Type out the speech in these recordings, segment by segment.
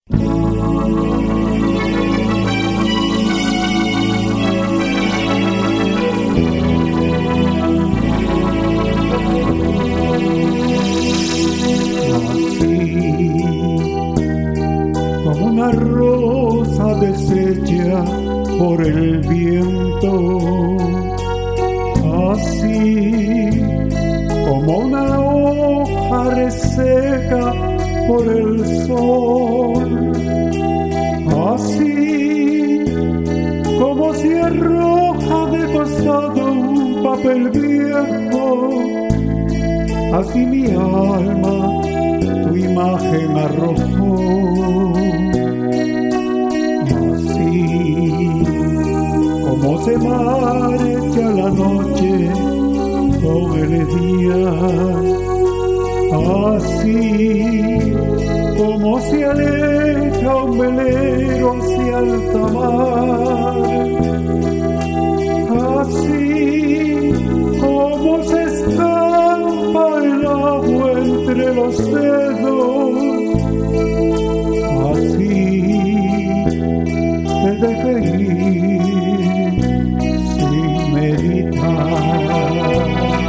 Como una rosa deshecha por el viento, así como una hoja reseca por el sol, así como se arroja de costado un papel viejo, así mi alma tu imagen arrojó. Así como se marcha la noche con el día, así como se aleja un velero hacia alta mar, así como se escapa el agua entre los dedos, así te dejé ir sin meditar.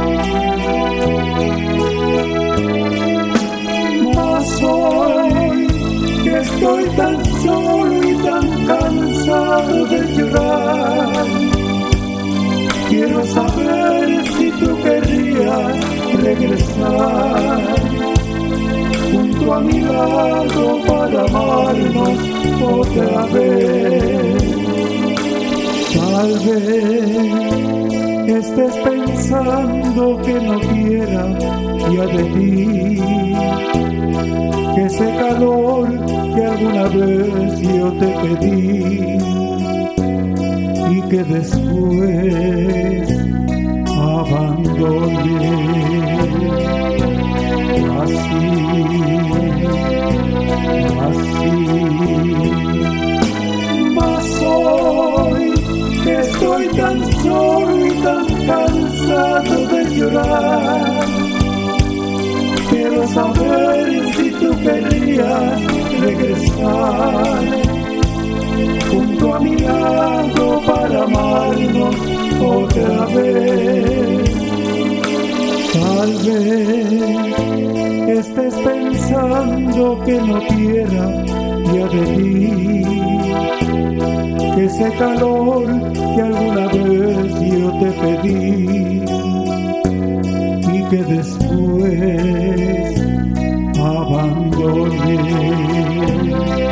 Mas hoy que estoy tan solo y tan cansado de llorar, quiero saber si tú querrías regresar junto a mi lado para amarnos otra vez. Tal vez estés pensando que no quiera ya de ti, que ese calor que alguna vez yo te pedí y que después abandoné. Así, mas hoy que estoy tan solo y tan cansado de llorar, quiero saber si tú querías regresar junto a mi lado para amarnos otra vez. Tal vez estés pensando que no quiera ya de ti, que ese calor que alguna vez yo te pedí y que después abandoné.